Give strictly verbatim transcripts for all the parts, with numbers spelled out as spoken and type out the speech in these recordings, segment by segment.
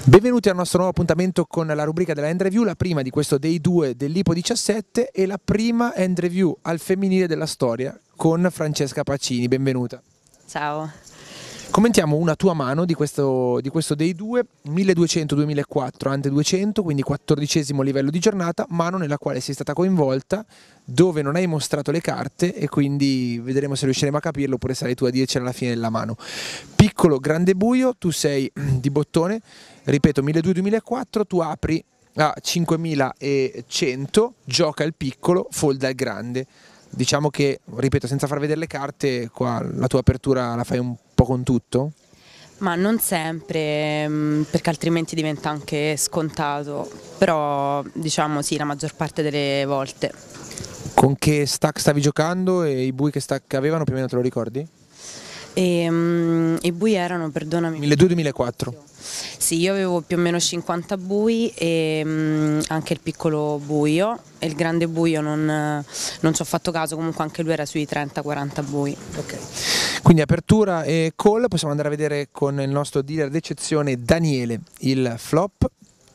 Benvenuti al nostro nuovo appuntamento con la rubrica della Hand Review, la prima di questo Day due dell'Ipo diciassette e la prima Hand Review al femminile della storia con Francesca Pacini. Benvenuta. Ciao. Commentiamo una tua mano di questo, di questo Day due, milleduecento duemilaquattro ante duecento, quindi quattordicesimo livello di giornata, mano nella quale sei stata coinvolta, dove non hai mostrato le carte e quindi vedremo se riusciremo a capirlo oppure sarai tu a dircela alla fine della mano. Piccolo, grande buio, tu sei di bottone, ripeto milleduecento duemilaquattro, tu apri a cinquemilacento, gioca il piccolo, folda il grande. Diciamo che, ripeto, senza far vedere le carte, qua la tua apertura la fai un po' con tutto? Ma non sempre, perché altrimenti diventa anche scontato, però diciamo sì, la maggior parte delle volte. Con che stack stavi giocando e i bui che stack avevano, più o meno te lo ricordi? E, um, i bui erano, perdonami, milleduecento duemilaquattro. Sì, io avevo più o meno cinquanta bui e um, anche il piccolo buio, e il grande buio non, non ci ho fatto caso, comunque anche lui era sui trenta quaranta bui. Ok. Quindi apertura e call, possiamo andare a vedere con il nostro dealer d'eccezione Daniele il flop.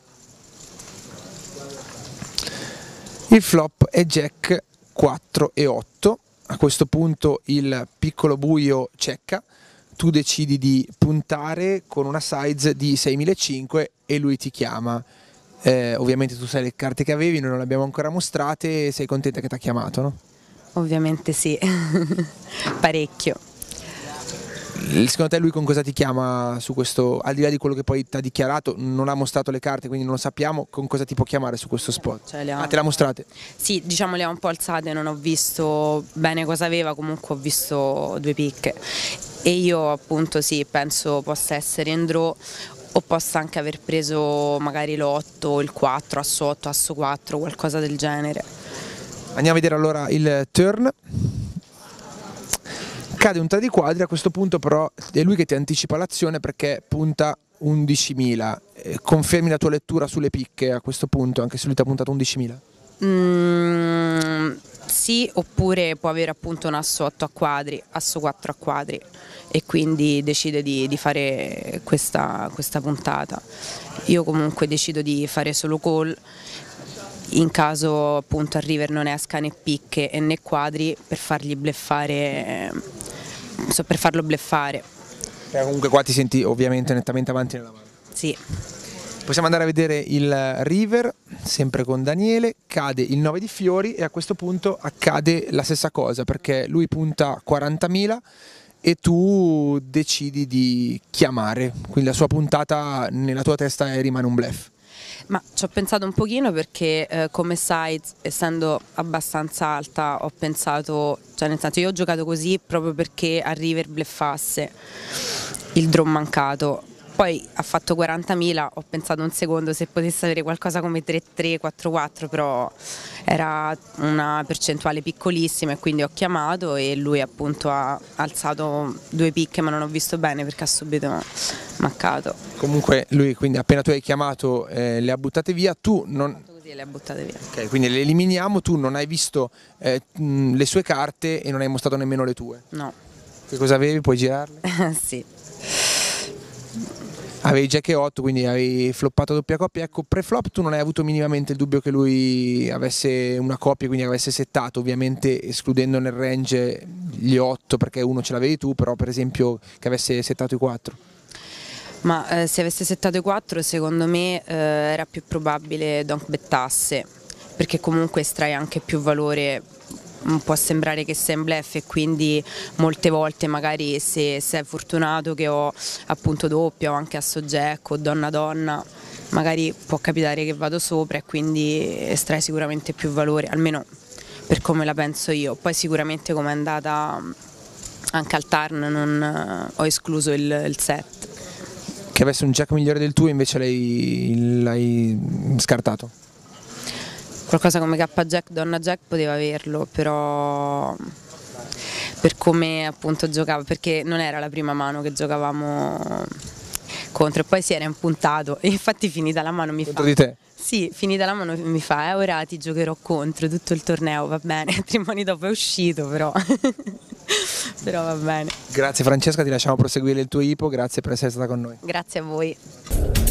Il flop è Jack quattro e otto, a questo punto il piccolo buio cecca, tu decidi di puntare con una size di seimilacinquecento e lui ti chiama. Eh, ovviamente tu sai le carte che avevi, noi non le abbiamo ancora mostrate, sei contenta che ti ha chiamato, no? Ovviamente sì, parecchio. Secondo te lui con cosa ti chiama su questo, al di là di quello che poi ti ha dichiarato, non ha mostrato le carte quindi non lo sappiamo, con cosa ti può chiamare su questo spot? Cioè, le ha... Ah, te le ha mostrate? Sì, diciamo le ho un po' alzate, non ho visto bene cosa aveva, comunque ho visto due picche e io appunto sì, penso possa essere in draw o possa anche aver preso magari l'otto, il quattro, asso otto, asso quattro, qualcosa del genere. Andiamo a vedere allora il turn. Cade un tre di quadri, a questo punto però è lui che ti anticipa l'azione perché punta undicimila. Eh, confermi la tua lettura sulle picche a questo punto, anche se lui ti ha puntato undicimila? Mm, sì, oppure può avere appunto un asso otto a quadri, asso quattro a quadri e quindi decide di, di fare questa, questa puntata. Io comunque decido di fare solo call in caso appunto a river non esca né picche e né quadri per fargli bluffare, so, per farlo bluffare. Eh, comunque qua ti senti ovviamente nettamente avanti nella mano. Sì. Possiamo andare a vedere il river, sempre con Daniele, cade il nove di fiori e a questo punto accade la stessa cosa perché lui punta quarantamila e tu decidi di chiamare, quindi la sua puntata nella tua testa è, rimane un bluff. Ma ci ho pensato un pochino perché eh, come size, essendo abbastanza alta, ho pensato, cioè nel senso io ho giocato così proprio perché a river bluffasse il draw mancato. Poi ha fatto quarantamila, ho pensato un secondo se potesse avere qualcosa come tre tre, quattro quattro, però era una percentuale piccolissima e quindi ho chiamato e lui appunto ha alzato due picche ma non ho visto bene perché ha subito mancato. Comunque lui quindi appena tu hai chiamato eh, le ha buttate via, tu non... Così le ha buttate via. Ok, quindi le eliminiamo, tu non hai visto eh, mh, le sue carte e non hai mostrato nemmeno le tue. No. Che cosa avevi? Puoi girarle? Sì. Avevi Jack e otto, quindi avevi floppato doppia coppia. Ecco, pre-flop tu non hai avuto minimamente il dubbio che lui avesse una coppia, quindi avesse settato, ovviamente escludendo nel range gli otto perché uno ce l'avevi tu, però per esempio che avesse settato i quattro. Ma eh, se avesse settato i quattro secondo me eh, era più probabile donk bettasse, perché comunque estrae anche più valore. Può sembrare che sia in bluff e quindi molte volte magari se sei fortunato che ho appunto doppia o anche asso jack o donna donna magari può capitare che vado sopra e quindi estrae sicuramente più valore, almeno per come la penso io. Poi sicuramente come è andata anche al turn non ho escluso il, il set. Che avesse un jack migliore del tuo invece l'hai scartato? Qualcosa come K Jack, donna Jack poteva averlo, però per come appunto giocava, perché non era la prima mano che giocavamo contro e poi si era impuntato e infatti finita la mano mi contro fa... di te? Sì, finita la mano mi fa, eh, ora ti giocherò contro tutto il torneo, va bene, tre mani dopo è uscito però, però va bene. Grazie Francesca, ti lasciamo proseguire il tuo Ipo, grazie per essere stata con noi. Grazie a voi.